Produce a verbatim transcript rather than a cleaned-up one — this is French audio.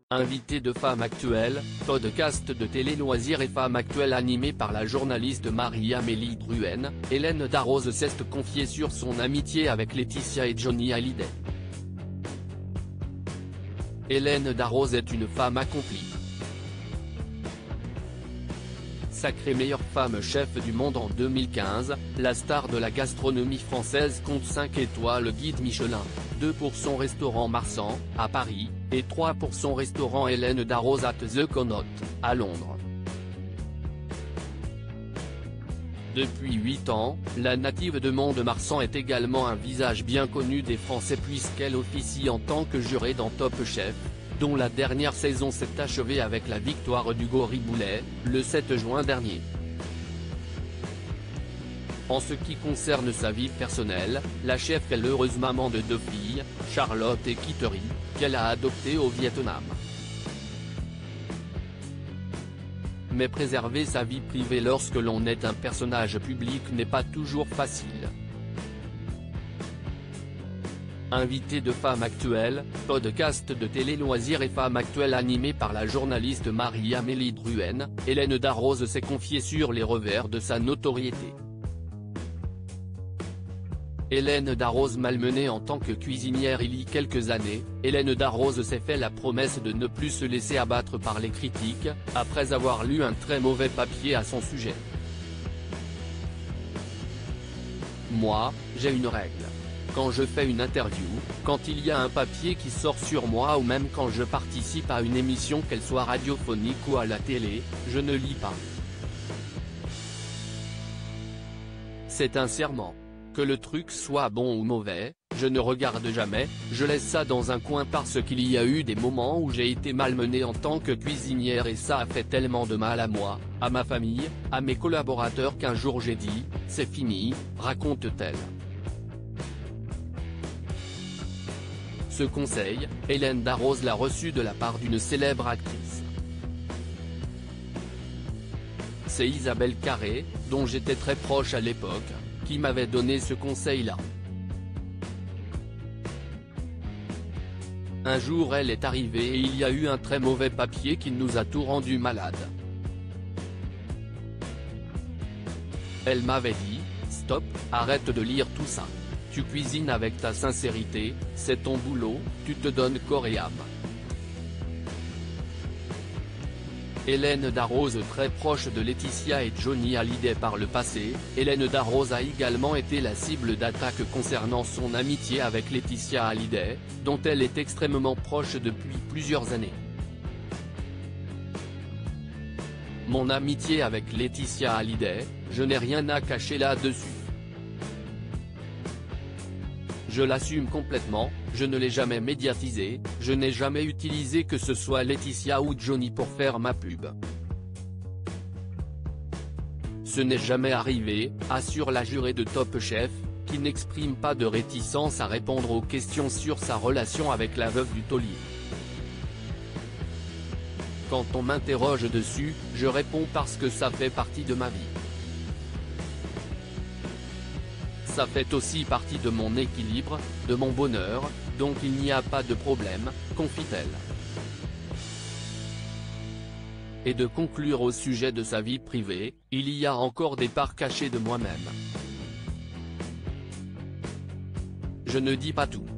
Invité de Femme Actuelle, podcast de télé-loisirs et Femme Actuelle animé par la journaliste Marie-Amélie Drouhen, Hélène Darroze s'est confiée sur son amitié avec Laetitia et Johnny Hallyday. Hélène Darroze est une femme accomplie. Sacrée meilleure femme chef du monde en deux mille quinze, la star de la gastronomie française compte cinq étoiles guide Michelin, deux pour son restaurant Marsan, à Paris, et trois pour son restaurant Hélène Darroze at The Connaught, à Londres. Depuis huit ans, la native de Mont-de-Marsan est également un visage bien connu des Français puisqu'elle officie en tant que jurée dans Top Chef, dont la dernière saison s'est achevée avec la victoire d'Hugo Riboulet, le sept juin dernier. En ce qui concerne sa vie personnelle, la chef est l'heureuse maman de deux filles, Charlotte et Kittery, qu'elle a adoptées au Vietnam. Mais préserver sa vie privée lorsque l'on est un personnage public n'est pas toujours facile. Invité de Femme Actuelle, podcast de télé-loisirs et Femme Actuelle animé par la journaliste Marie-Amélie Drouhen, Hélène Darroze s'est confiée sur les revers de sa notoriété. Hélène Darroze malmenée en tant que cuisinière il y a quelques années, Hélène Darroze s'est fait la promesse de ne plus se laisser abattre par les critiques, après avoir lu un très mauvais papier à son sujet. Moi, j'ai une règle. Quand je fais une interview, quand il y a un papier qui sort sur moi ou même quand je participe à une émission qu'elle soit radiophonique ou à la télé, je ne lis pas. C'est un serment. Que le truc soit bon ou mauvais, je ne regarde jamais, je laisse ça dans un coin parce qu'il y a eu des moments où j'ai été malmenée en tant que cuisinière et ça a fait tellement de mal à moi, à ma famille, à mes collaborateurs qu'un jour j'ai dit, c'est fini, raconte-t-elle. Ce conseil, Hélène Darroze l'a reçu de la part d'une célèbre actrice. C'est Isabelle Carré, dont j'étais très proche à l'époque, qui m'avait donné ce conseil-là. Un jour elle est arrivée et il y a eu un très mauvais papier qui nous a tout rendu malades. Elle m'avait dit, stop, arrête de lire tout ça. Tu cuisines avec ta sincérité, c'est ton boulot, tu te donnes corps et âme. Hélène Darroze très proche de Laetitia et Johnny Hallyday par le passé, Hélène Darroze a également été la cible d'attaques concernant son amitié avec Laetitia Hallyday, dont elle est extrêmement proche depuis plusieurs années. Mon amitié avec Laetitia Hallyday, je n'ai rien à cacher là-dessus. Je l'assume complètement, je ne l'ai jamais médiatisé, je n'ai jamais utilisé que ce soit Laetitia ou Johnny pour faire ma pub. Ce n'est jamais arrivé, assure la jurée de Top Chef, qui n'exprime pas de réticence à répondre aux questions sur sa relation avec la veuve du taulier. Quand on m'interroge dessus, je réponds parce que ça fait partie de ma vie. Ça fait aussi partie de mon équilibre, de mon bonheur, donc il n'y a pas de problème, confie-t-elle. Et de conclure au sujet de sa vie privée, il y a encore des parts cachées de moi-même. Je ne dis pas tout.